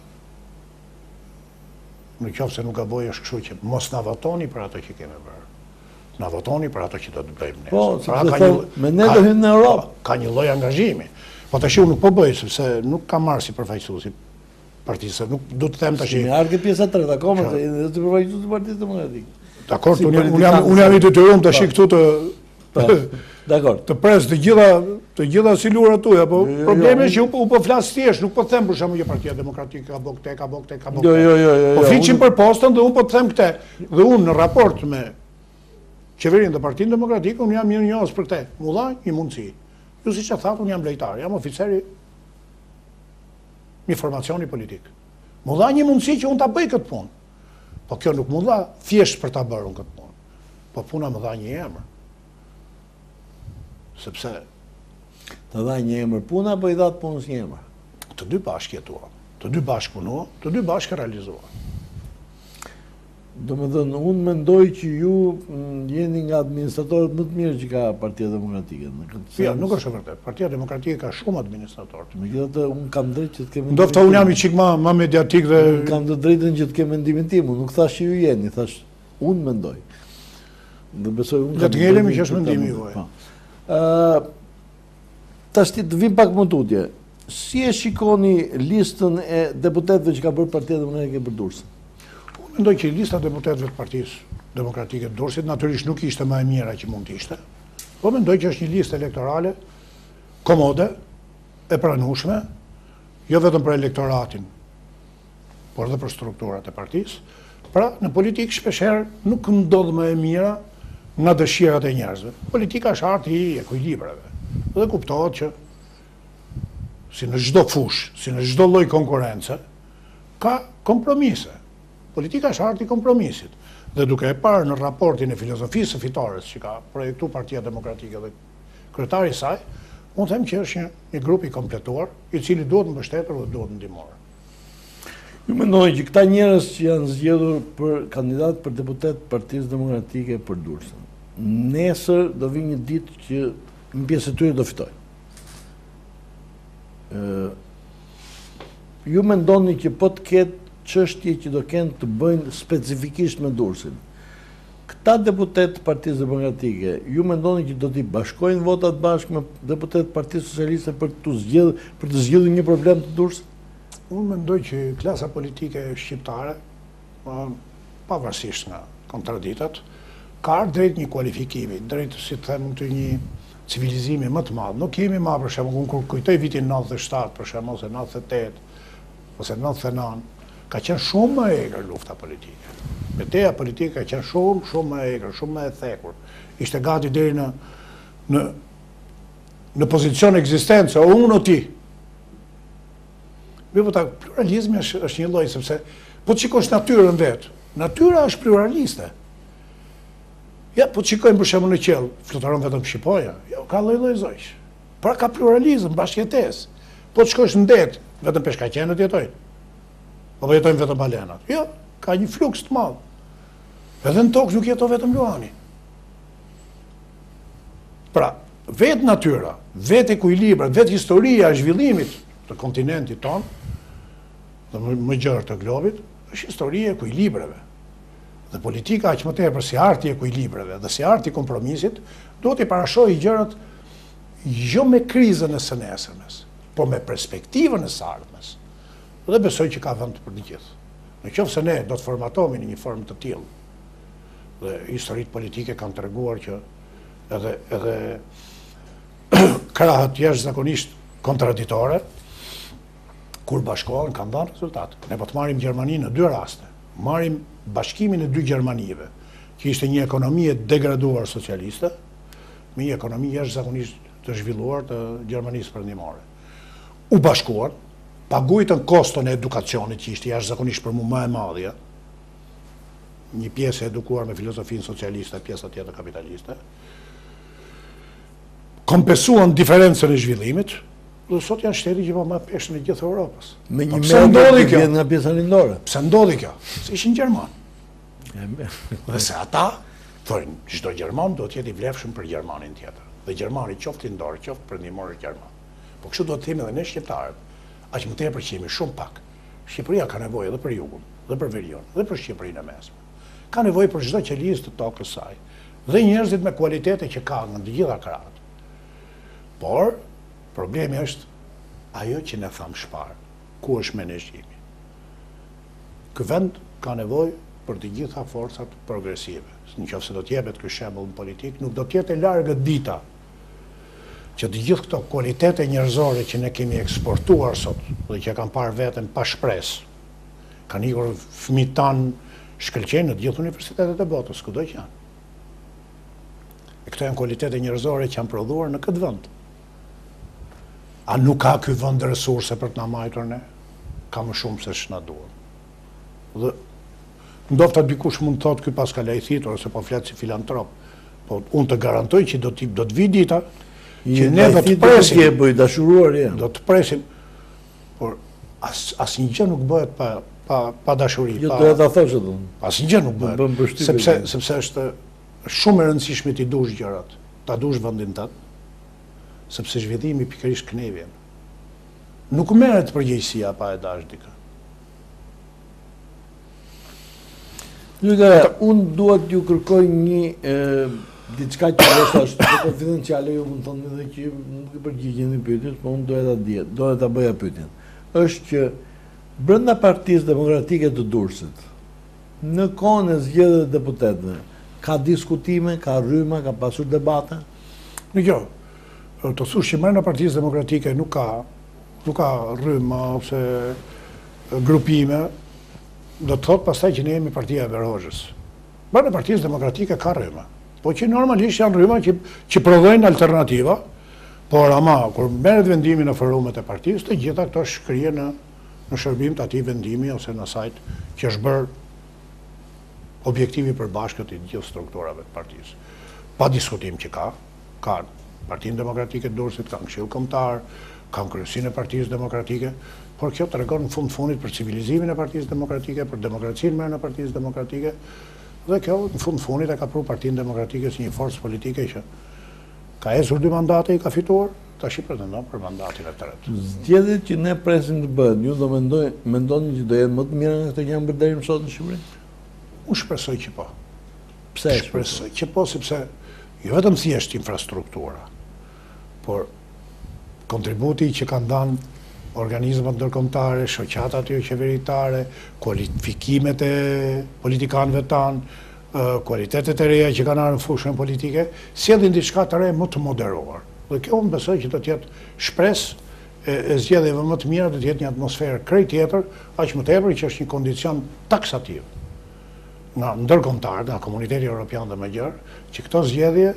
në qoftë se nuk gaboj është kështu që mos na votoni për ato që kemi bërë. Na votoni për ato që do të bëjmë nesër. Po, pra, sepse ka një, me ne do hymë në Europë. Ka një lloj angazhimi. Po tash unë nuk po bëj sepse nuk kam marrë si përfaqësues i partisë, nuk do të them tash. Me arke pjesa tre, akoma se do të përfaqësues i Partisë Demokratike. Dakor, Si unë jam politikan, unë jam i detyruar tash Po. këtu të Dakor. të pres të gjitha të gjitha silurat tuaja, po Jo, jo, problemi jo, është që u, u po flas thjesht, nuk po them për shembull që Partia Demokratike ka bë këtë, ka bë këtë, ka bë Jo, këtë. jo, jo, jo. Po jo, fiqin unë- për postën dhe unë po të them këtë. Dhe unë në raport me qeverinë dhe Partinë Demokratike, unë jam mirë njohës për këtë. Mu dha një mundësi. Ju siç e thatë, unë jam lejtar, jam oficeri një formacioni politik. Mu dha një mundësi që unë ta bëj këtë punë. Po kjo nuk mu dha thjesht për ta bërë unë këtë punë. Po puna më dha një emër. Sepse Të dha një emër puna, po i dha të punës një emër. të dy bashkë jetuam, të dy bashkë punuam, të dy bashkë realizuam. Do me dhënë, unë mendoj që ju mm, jeni nga administratorët më të mirë që ka Partia Demokratike. Në këtë Jo, sens. nuk është e vërtet. Partia Demokratike ka shumë administratorë. Megjithatë, unë kam drejt që të kemë Ndofta unë jam i çik më më mediatik dhe Unë kam të drejtën që të kemë mendimin tim, unë nuk thash që ju jeni, thash unë mendoj. Dhe besoj unë Le kam të të ngelemi drejtën që është ta mendimi mendoj. juaj. Po. Ë, Tash ti të vim pak më tutje. Si e shikoni listën e deputetëve që ka bërë Partia Demokratike për Durrësin? Unë mendoj që lista e deputetëve të Partisë Demokratike të Durrësit natyrisht nuk ishte më e mira që mund të ishte. Po mendoj që është një listë elektorale komode, e pranueshme, jo vetëm për elektoratin, por edhe për strukturat e partisë. Pra, në politikë shpeshherë nuk ndodh më e mira nga dëshirat e njerëzve. Politika është arti i ekuilibrave. Dhe kuptohet që si në çdo fushë, si në çdo lloj konkurrence, ka kompromise. Politika është arti i kompromisit. Dhe duke e parë në raportin e filozofisë së fitores që ka projektuar Partia Demokratike dhe kryetari i saj, unë them që është një, një grup i kompletuar, i cili duhet mbështetur dhe duhet ndihmuar. Ju mendoj që këta njerëz që janë zgjedhur për kandidat për deputet Partisë Demokratike për Durrësin, nesër do vi një ditë që një pjesë e tyre do fitoj. Ë, ju mendoni që po të ketë çështje që do kenë të bëjnë specifikisht me Durrësin. Këta deputet të Partisë Demokratike, ju mendoni që do t'i bashkojnë votat bashkë me deputet të Partisë Socialiste për të zgjedhur për të zgjidhur një problem të Durrësit? Unë mendoj që klasa politike shqiptare, pavarësisht nga kontraditat, ka ardhur drejt një kualifikimi, drejt, si të them, të një civilizimi më të madh. Nuk kemi më, për shembull, kur kujtoj vitin nëntëdhjetë e shtatë, për shembull, ose nëntëdhjetë e tetë, ose nëntëdhjetë e nëntë, ka qenë shumë më e egër lufta politike. Betejë politike ka qenë shumë, shumë më e egër, shumë më e thekur. Ishte gati deri në në në pozicion ekzistencë, o unë o ti. Mi po ta pluralizmi është, është një lloj, sepse po të shikosh natyrën vetë, natyra është pluraliste. Ja, po të shikojmë për shembull në qiell, fluturon vetëm Shqipoja, jo, ka lloj-lloj zogj. Pra ka pluralizëm, bashkëjetesë. Po të shkosh në det, vetëm peshkaqenët jetojnë. Po jetojnë vetëm balenat. Jo, ka një fluks të madh. Edhe në tokë nuk jeton vetëm Luani. Pra, vetë natyra, vetë ekuilibra, vetë historia e zhvillimit të kontinentit tonë, dhe më, më gjerë të globit, është historia e ekuilibrave. Dhe politika aq më tepër si arti i ekuilibrave dhe si arti i kompromisit, duhet i parashohë gjërat jo me krizën e së nesërmes, por me perspektivën e së ardhmes. Dhe besoj që ka vend për të gjithë. Në qoftë se ne do të formatohemi në një formë të tillë, dhe historitë politike kanë treguar që edhe edhe krahët jashtëzakonisht kontraditore, kur bashkohen, kanë dhënë rezultate. Ne po të marrim Gjermaninë në dy raste. Marrim bashkimin e dy Gjermanive, që ishte një ekonomi e degraduar socialiste, me një ekonomi jashtëzakonisht të zhvilluar të Gjermanisë perëndimore. U bashkuan, paguajtën koston e edukacionit që ishte jashtëzakonisht për mua më e madhja, një pjesë e edukuar me filozofinë socialiste, pjesa tjetër kapitaliste, kompensuan diferencën e zhvillimit, dhe sot janë shteti që po marr peshën e gjithë Europës. Me një pse ndodhi kjo? Nga pjesa lindore. Pse ndodhi kjo? Se ishin Gjerman. Dhe se ata thonë, çdo Gjerman do të jetë i vlefshëm për Gjermanin tjetër. Dhe Gjermani qoftë lindor, qoftë perëndimor Gjerman. Po kështu do të themi edhe ne shqiptarët, aq më tepër që jemi shumë pak. Shqipëria ka nevojë edhe për jugun, edhe për veriun, edhe për Shqipërinë e mesme. Ka nevojë për çdo qelizë të tokës saj. Dhe njerëzit me kualitete që ka nga të gjitha krahët. Por problemi është ajo që ne tham shpar, ku është menaxhimi. Ky vend ka nevojë për të gjitha forcat progresive. Nëse do të jepet ky shembull në politik, nuk do të jetë e largët dita që të gjithë këto kualitete njerëzore që ne kemi eksportuar sot dhe që kanë parë veten pa shpresë, kanë ikur fëmijët tanë shkëlqejnë në të gjithë universitetet e botës, kudo që janë. E këto janë kualitete njerëzore që janë prodhuar në këtë vend. A nuk ka ky vend resurse për të na majtur ne? Ka më shumë se ç'na duhet. Dhe ndofta dikush mund të thotë ky pas ka lajthitur ose po flet si filantrop. Po unë të garantoj që do të do të vi dita që ne do të presim, bëj dashuruar ja. Do të presim. Por as asnjë gjë nuk bëhet pa pa pa dashuri, Jo pa. do ta thosh atë. Asnjë gjë nuk Bën bëhet. përshtypje. Sepse sepse është shumë e rëndësishme ti dush gjërat. Ta dush vendin tënd. Sepse zhvillimi pikërisht kënevjen. Nuk merret përgjegjësia pa e dash dikë. Luka, unë duhet ju kërkoj një e, diçka që është ashtu konfidenciale, ju mund thonë edhe që nuk i përgjigjeni pyetjes, po unë doja ta di, doja ta bëja pyetjen. Është që brenda Partisë Demokratike të Durrësit, në kohën e zgjedhjeve të deputetëve, ka diskutime, ka rryma, ka pasur debate? Në jo, të thush që brenda Partisë Demokratike nuk ka nuk ka rryma ose grupime, do të thotë pastaj që ne jemi partia e Verhoxhës. Brenda Partisë Demokratike ka rryma, po që normalisht janë rryma që, që prodhojnë alternativa, por ama, kur merret vendimi në forumet e partisë, të gjitha këto shkrihen në, në shërbim të atij vendimi ose në sajt që është bërë objektivi përbashkët i gjithë strukturave të partisë. Pa diskutim që ka, ka Partinë Demokratike të Durrësit, ka Këshill Kombëtar, ka kryesinë e Partisë Demokratike, por kjo tregon në fund fundit për civilizimin e Partisë Demokratike, për demokracinë më në Partisë Demokratike, dhe kjo në fund fundit e ka pru Partinë Demokratike si një forcë politike që ka ecur dy mandate i ka fituar, tash i pretendon për mandatin e tretë. Zgjedhjet që ne presim të bëhen, ju do mendoj, mendoni që do jenë më të mira nga këto që janë bërë deri më sot në Shqipëri? Unë shpresoj që po. Pse shpresoj që po, sepse jo vetëm thjesht infrastruktura, por kontributi që kanë dhënë organizmat ndërkombëtare, shoqatat jo qeveritare, kualifikimet e politikanëve tanë, kualitetet e reja që kanë ardhur në fushën politike, sjellin diçka të re më të moderuar. Dhe kjo unë besoj që do të jetë shpresë e, e zgjedhjeve më të mira, do të jetë një atmosferë krejt tjetër, aq më tepër që është një kondicion taksativ nga ndërkombëtar, nga komuniteti evropian dhe më gjerë, që këto zgjedhje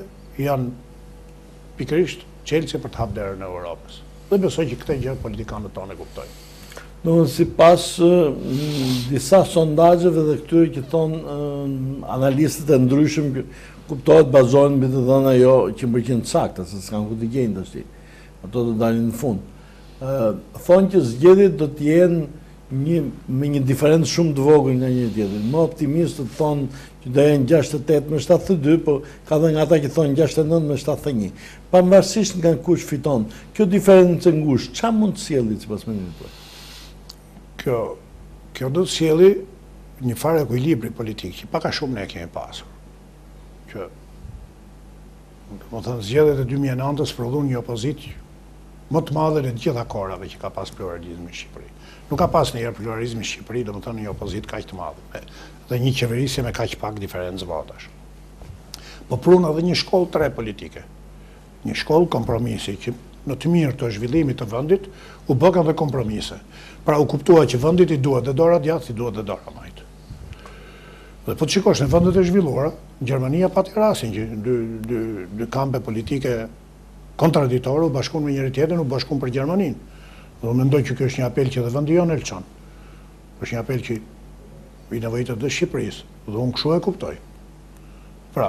janë pikërisht çelësi për të hapur derën e Europës. Dhe besoj që këtë gjë politikanët tonë e kuptojnë. Domethënë sipas disa sondazheve dhe këtyre që thon analistët e ndryshëm, kuptohet bazohen mbi të dhëna jo cent për cent sakta, se s'kan ku të gjejnë tash. Ato do dalin në fund. Ë thonë që zgjedhjet do të jenë një me një diferencë shumë të vogël nga një tjetri. Më optimistët thonë që do jenë gjashtëdhjetë e tetë me shtatëdhjetë e dy, po ka dhe nga ata që thonë gjashtëdhjetë e nëntë me shtatëdhjetë e një. Pavarësisht nga kush fiton, kjo diferencë e ngushtë, çfarë mund të sjellë sipas mendimit tuaj? Kjo kjo do të sjellë një farë ekuilibri politik që pak a shumë ne kemi pasur. Që do të thënë zgjedhjet e dy mijë e nëntës prodhuan një opozitë më të madhe në të gjitha kohërave që ka pas pluralizmi në Shqipëri. Nuk ka pas ndonjëherë pluralizmi në Shqipëri, domethënë një opozitë kaq të madhe dhe një qeverisje me kaq pak diferencë votash. Po prunë edhe një shkollë tre politike. Një shkollë kompromisi që në të mirë të zhvillimit të vendit u bë edhe kompromise. Pra u kuptua që vendit i duhet dhe dora djathtë, i duhet dhe dora majtë. Dhe po të shikosh në vendet e zhvilluara, Gjermania pati rastin që dy, dy, dy kampe politike kontraditore u bashkuan me njëri tjetrin, u bashkuan për Gjermaninë. Dhe unë mendoj që kjo është një apel që dhe vendi jonë e lçon. Është një apel që i nevojitet dhe Shqipërisë, dhe unë kështu e kuptoj. Pra,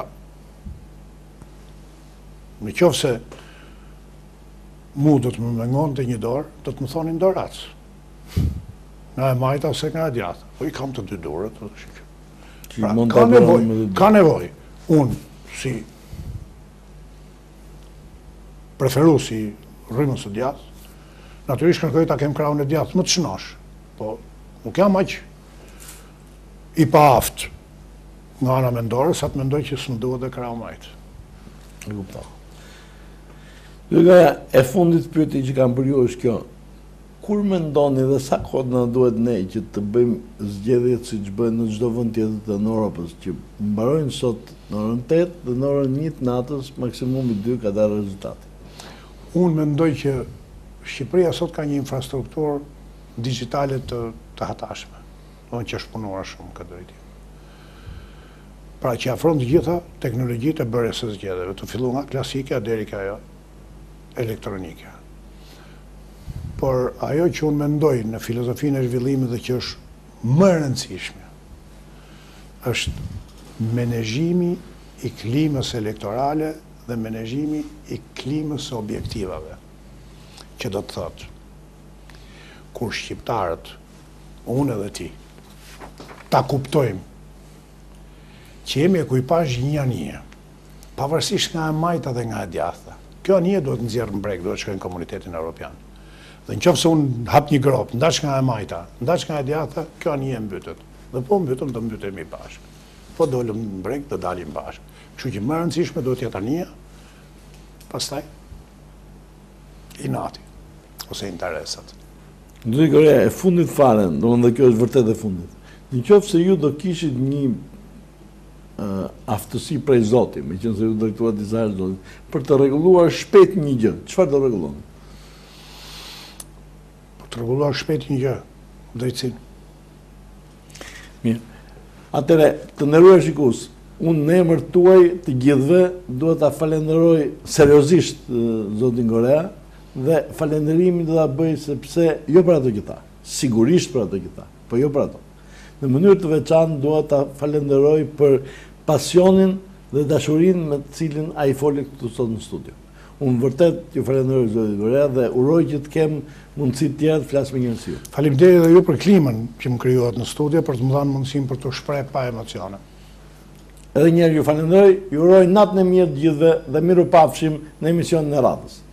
në qoftë se mu do të më mengon të një dorë, do të më thonin dorac. Nga e majta ose nga e djathtë. Po i kam të dy dorët. Pra, ka nevoj, ka nevoj. Unë, si preferu si rrymës së djathtë, natyrisht kërkoj ta kem krahun e djathtë më të shnosh. Po, nuk jam aq i paaft nga ana mendore, sa të mendoj që s'më duhet dhe krahu majt. E kuptoj. Nga e fundit pyetje që kam për ju është kjo. Kur mendoni dhe sa kohë na duhet ne që të bëjmë zgjedhjet siç bëhen në çdo vend tjetër të Europës, që mbarojnë sot në orën tetë dhe në orën një të natës, maksimumi dy ka dalë rezultati? Unë mendoj që Shqipëria sot ka një infrastrukturë digjitale të, të hatashme, do që është punuar shumë këtë drejtim. Pra që afron të gjitha teknologjitë e bërjes së zgjedhjeve, të filluar nga klasike deri ka ajo elektronike. Por ajo që unë mendoj në filozofinë e zhvillimit dhe që është më e rëndësishme, është menaxhimi i klimës elektorale dhe menaxhimi i klimës së objektivave. Që do të thotë, kur shqiptarët, unë edhe ti, ta kuptojmë që jemi e kujpash një anije, pavarësisht nga e majta dhe nga e djathta. Kjo anije duhet nxjerrë mbrek, duhet shkojnë në komunitetin evropian. Dhe në qofë se unë hap një grop, ndash nga e majta, ndash nga e djathta, kjo anije mbytet. Dhe po mbytëm, do mbytemi bashkë. Po dolëm mbrek, do dalim bashkë. Kështu që më rëndësishme duhet jetë anija, pastaj inati ose interesat. Ndri Korea, e fundit fare, domethënë kjo është vërtet e fundit. Në qoftë se ju do kishit një uh, aftësi prej Zotit, meqense se ju drejtuat disa herë Zotit, për të rregulluar shpejt një gjë, çfarë do rregulloni? Po të rregulluar shpejt një gjë, drejtësinë. Mirë. Atëre, të nderuar shikues, unë në emër tuaj të gjithëve duhet ta falenderoj seriozisht zotin Korea dhe falenderimin do ta bëj sepse jo për ato që tha, sigurisht për ato që tha, po jo për ato. Në mënyrë të veçantë dua ta falenderoj për pasionin dhe dashurinë me të cilin ai foli këtu sot në studio. Unë vërtet ju falenderoj zotin Korea dhe uroj që të kem mundësi të tjera të flas me njërin si ju. Faleminderit edhe ju për klimën që më krijuat në studio për të më dhënë mundësinë për të shpreh pa emocione. Edhe njerë ju falenderoj, ju uroj natën e mirë të gjithëve dhe miru pafshim në emisionin e radhës.